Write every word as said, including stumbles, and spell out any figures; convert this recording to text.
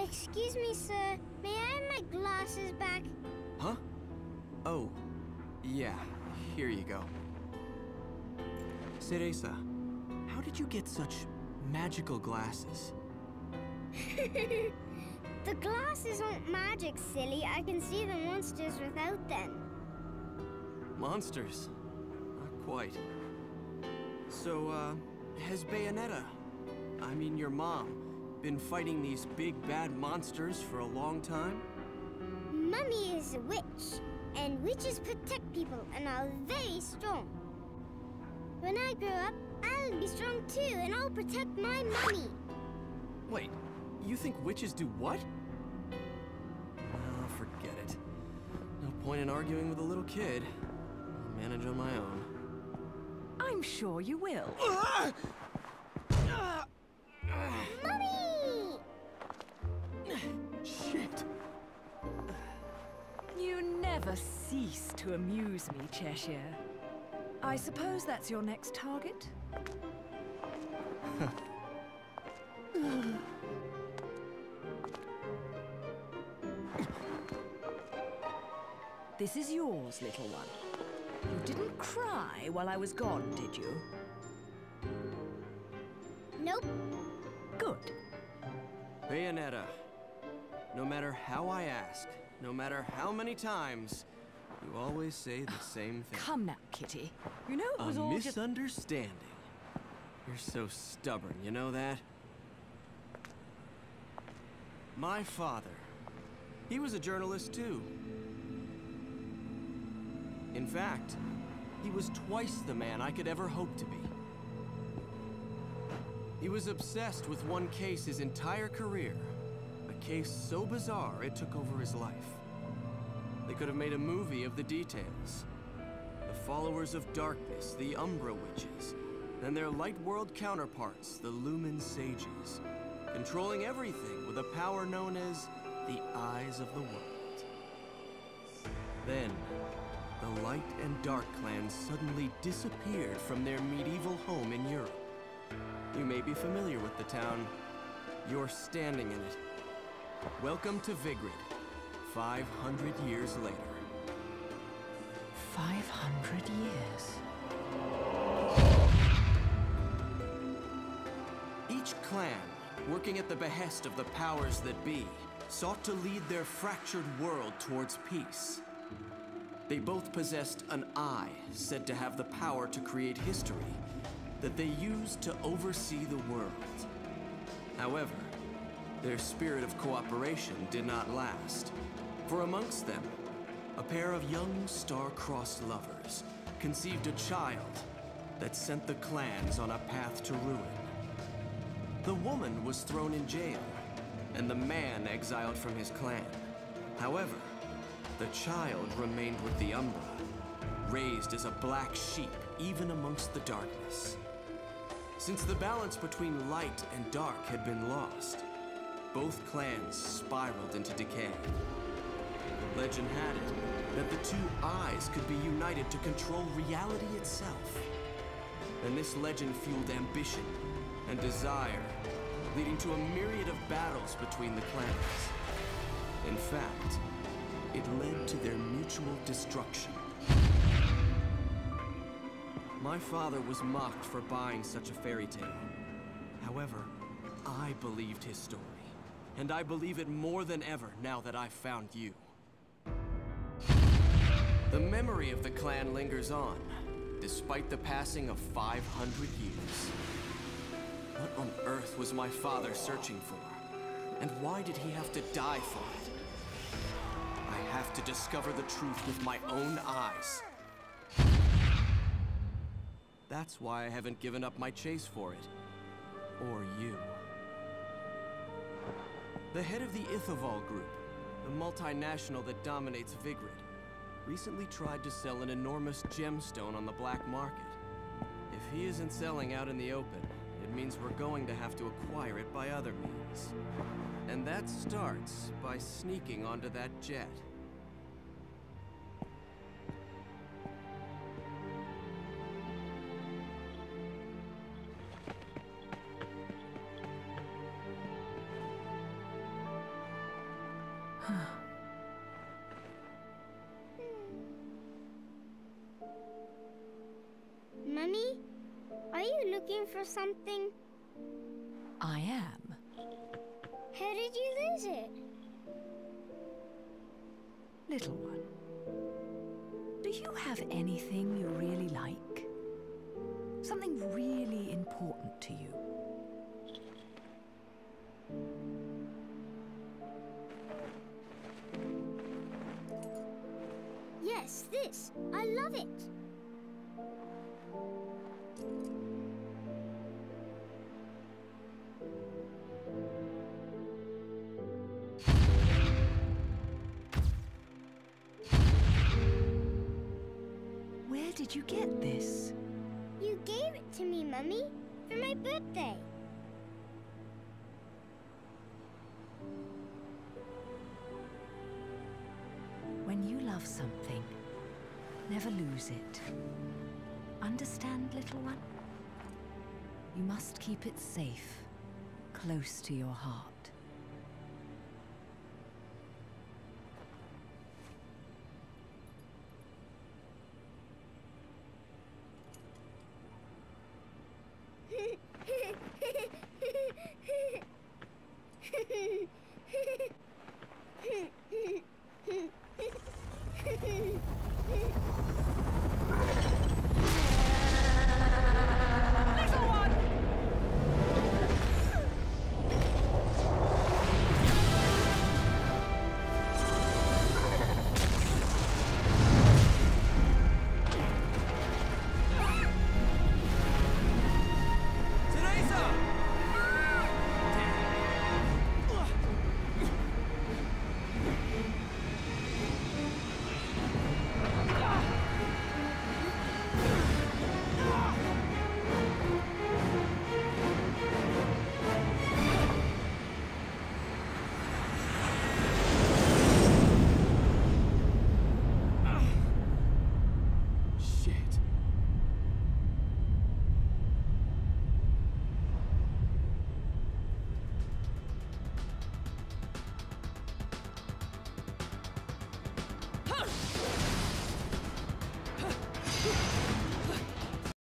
Excuse me, sir. May I have my glasses back? Huh? Oh, yeah. Here you go. Cereza, how did you get such magical glasses? The glasses aren't magic, silly. I can see the monsters without them. Monsters? Not quite. So, uh, has Bayonetta, I mean your mom, been fighting these big bad monsters for a long time? Mummy is a witch, and witches protect people and are very strong. When I grow up, I'll be strong too, and I'll protect my mummy. Wait, you think witches do what? Oh, forget it. No point in arguing with a little kid. I'll manage on my own. I'm sure you will. Mummy! Shit! You never cease to amuse me, Cheshire. I suppose that's your next target? This is yours, little one. You didn't cry while I was gone, did you? Nope. Good. Bayonetta, no matter how I ask, no matter how many times, you always say the same thing. Come now, Kitty. You know it was A all just... misunderstanding. You're so stubborn, you know that? My father, he was a journalist too. In fact, he was twice the man I could ever hope to be. He was obsessed with one case his entire career. A case so bizarre it took over his life. They could have made a movie of the details. The followers of darkness, the Umbra Witches, and their light world counterparts, the Lumen Sages, controlling everything with a power known as the Eyes of the World. Then, the Light and Dark clans suddenly disappeared from their medieval home in Europe. You may be familiar with the town. You're standing in it. Welcome to Vigrid, five hundred years later. Five hundred years. Each clan, working at the behest of the powers that be, sought to lead their fractured world towards peace. They both possessed an eye said to have the power to create history that they used to oversee the world. However, their spirit of cooperation did not last, for amongst them, a pair of young star-crossed lovers conceived a child that sent the clans on a path to ruin. The woman was thrown in jail, and the man exiled from his clan. However, the child remained with the Umbra, raised as a black sheep even amongst the darkness. Since the balance between light and dark had been lost, both clans spiraled into decay. Legend had it that the two eyes could be united to control reality itself. And this legend fueled ambition and desire, leading to a myriad of battles between the clans. In fact, it led to their mutual destruction. My father was mocked for buying such a fairy tale. However, I believed his story. And I believe it more than ever now that I've found you. The memory of the clan lingers on, despite the passing of five hundred years. What on earth was my father searching for? And why did he have to die for it? I have to discover the truth with my own eyes. That's why I haven't given up my chase for it. Or you. The head of the Ithoval Group, the multinational that dominates Vigrid, recently tried to sell an enormous gemstone on the black market. If he isn't selling out in the open, it means we're going to have to acquire it by other means. And that starts by sneaking onto that jet. Mummy, are you looking for something? I am. How did you lose it? Little one, do you have anything you really like? Something really important to you? Yes, this. I love it. Where did you get this? You gave it to me, Mummy, for my birthday. When you love something, never lose it. Understand, little one? You must keep it safe, close to your heart.